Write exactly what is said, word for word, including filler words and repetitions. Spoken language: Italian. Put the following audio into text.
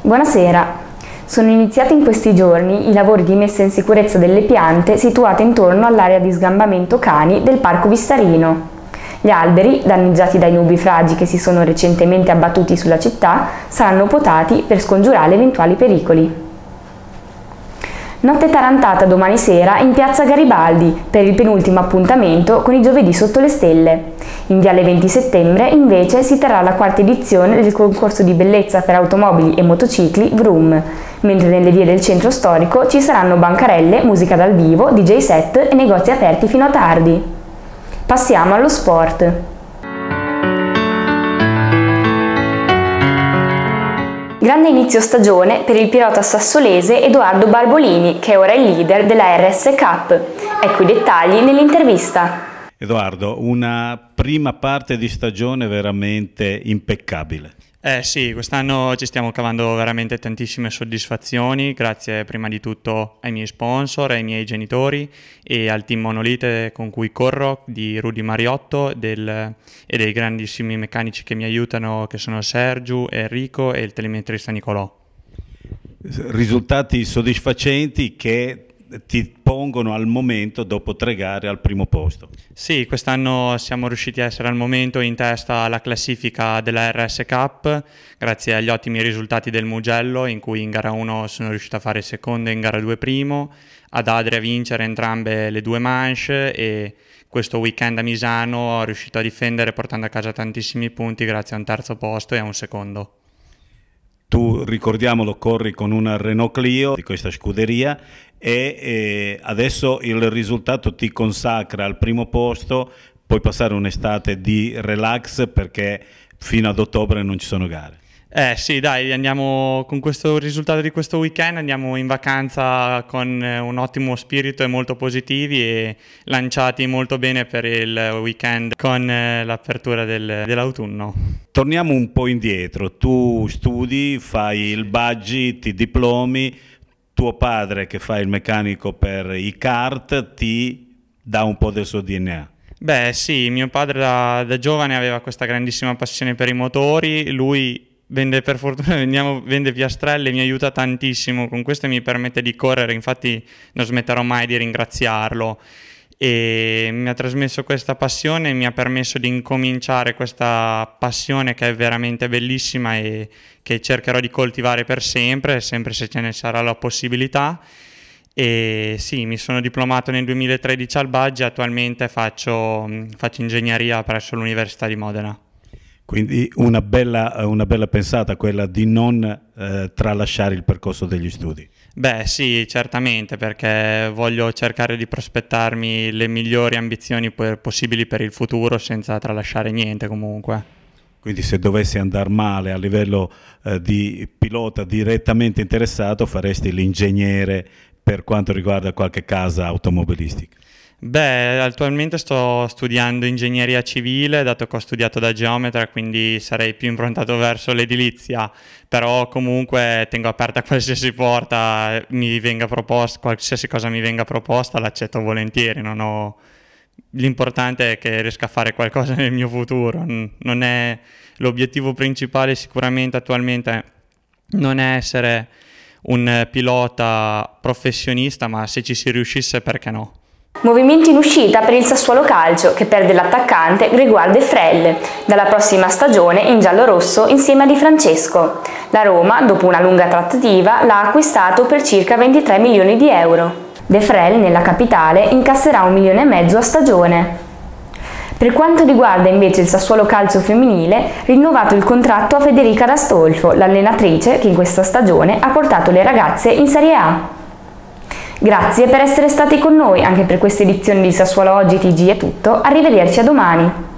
Buonasera. Sono iniziati in questi giorni i lavori di messa in sicurezza delle piante situate intorno all'area di sgambamento cani del Parco Vistarino. Gli alberi, danneggiati dai nubifragi che si sono recentemente abbattuti sulla città, saranno potati per scongiurare eventuali pericoli. Notte tarantata domani sera in piazza Garibaldi per il penultimo appuntamento con i Giovedì sotto le stelle. In Viale venti settembre invece si terrà la quarta edizione del concorso di bellezza per automobili e motocicli Vroom, mentre nelle vie del centro storico ci saranno bancarelle, musica dal vivo, D J set e negozi aperti fino a tardi. Passiamo allo sport. Grande inizio stagione per il pilota sassolese Edoardo Barbolini, che è ora il leader della R S Cup. Ecco i dettagli nell'intervista. Edoardo, una prima parte di stagione veramente impeccabile. Eh sì, quest'anno ci stiamo cavando veramente tantissime soddisfazioni, grazie prima di tutto ai miei sponsor, ai miei genitori e al team Monolite con cui corro, di Rudy Mariotto del, e dei grandissimi meccanici che mi aiutano, che sono Sergio, Enrico e il telemetrista Nicolò. Risultati soddisfacenti che ti pongono al momento, dopo tre gare, al primo posto. Sì, quest'anno siamo riusciti a essere al momento in testa alla classifica della R S Cup grazie agli ottimi risultati del Mugello, in cui in gara uno sono riuscito a fare secondo e in gara due primo, ad Adria a vincere entrambe le due manche e questo weekend a Misano ho riuscito a difendere portando a casa tantissimi punti grazie a un terzo posto e a un secondo. Tu, ricordiamolo, corri con una Renault Clio di questa scuderia e eh, adesso il risultato ti consacra al primo posto, puoi passare un'estate di relax perché fino ad ottobre non ci sono gare. Eh sì, dai, andiamo con questo risultato di questo weekend, andiamo in vacanza con un ottimo spirito e molto positivi e lanciati molto bene per il weekend con l'apertura del, dell'autunno. Torniamo un po' indietro, tu studi, fai il buggy, ti diplomi, tuo padre che fa il meccanico per i kart ti dà un po' del suo D N A. Beh sì, mio padre da, da giovane aveva questa grandissima passione per i motori, lui vende, per fortuna vendiamo, vende piastrelle, mi aiuta tantissimo con questo e mi permette di correre, infatti non smetterò mai di ringraziarlo. E mi ha trasmesso questa passione e mi ha permesso di incominciare questa passione che è veramente bellissima e che cercherò di coltivare per sempre, sempre se ce ne sarà la possibilità. E sì, mi sono diplomato nel duemilatredici al Buggy e attualmente faccio, faccio ingegneria presso l'Università di Modena. Quindi una bella, una bella pensata quella di non eh, tralasciare il percorso degli studi. Beh sì, certamente, perché voglio cercare di prospettarmi le migliori ambizioni per, possibili per il futuro senza tralasciare niente comunque. Quindi se dovessi andare male a livello eh, di pilota direttamente interessato faresti l'ingegnere per quanto riguarda qualche casa automobilistica? Beh, attualmente sto studiando ingegneria civile, dato che ho studiato da geometra, quindi sarei più improntato verso l'edilizia, però comunque tengo aperta qualsiasi porta mi venga proposta, qualsiasi cosa mi venga proposta l'accetto volentieri, non ho... L'importante è che riesca a fare qualcosa nel mio futuro, non è l'obiettivo principale sicuramente attualmente, non è essere un pilota professionista, ma se ci si riuscisse perché no. Movimenti in uscita per il Sassuolo Calcio, che perde l'attaccante Grégoire Defrel dalla prossima stagione in giallorosso insieme a Di Francesco. La Roma, dopo una lunga trattativa, l'ha acquistato per circa ventitré milioni di euro. Defrel, nella capitale, incasserà un milione e mezzo a stagione. Per quanto riguarda invece il Sassuolo Calcio femminile, rinnovato il contratto a Federica D'Astolfo, l'allenatrice che in questa stagione ha portato le ragazze in Serie A. Grazie per essere stati con noi, anche per questa edizione di Sassuolo Oggi T G è tutto, arrivederci a domani!